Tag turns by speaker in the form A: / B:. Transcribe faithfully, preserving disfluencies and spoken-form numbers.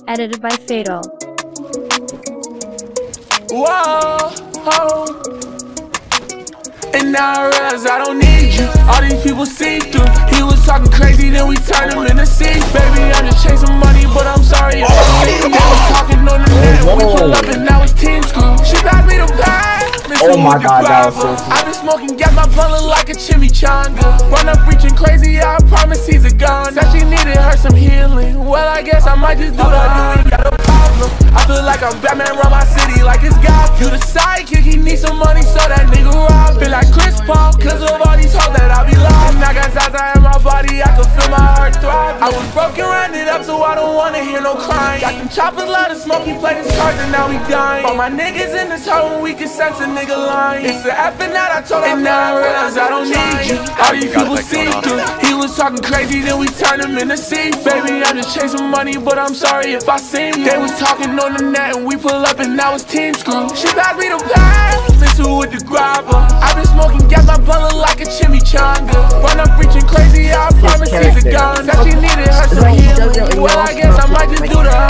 A: Edited by Fatal.
B: Whoa, oh. And now I realize I don't need you. All these people see through. He was talking crazy, then we turned him into seeds. Baby, I'm just chasing money, but I'm sorry if I see you. They was talking on the net, we pull up and now it's team screw. She passed me the bag.
C: Oh my god, that was so sweet.
B: I've been smoking, got my blunt look like a chimichanga. Run up reaching crazy, I promise he's a gun. Said she needed her some healing. Well, I guess I might just do that. You got a problem. I feel like I'm Batman, run my city like it's God. You the sidekick, he needs some money, so that nigga rob. Feel like Chris Paul, cause of all these hoes that I be lying. I got Zaza in my body, I can feel my heart throb. I was broken, ran it up, so I don't wanna hear no crying. Got them choppers, lot of smoke, he played his cards and now he dying. All my niggas in this home, we can sense a nigga lying. It's the effing that I told him, and now I realize I don't need you. All these people see through. He was talking crazy, then we turned him into seeds. Baby, I'm just chasing money, but I'm sorry if I seem. They was talking on the net, and we pull up, and now it's team screw. She passed me the bag, missing with the grabber. I've been smoking, got my blunt look like a chimichanga. Run up reaching crazy, I promise he's a gun. Said she needed her some healing. Well, I guess I might just do the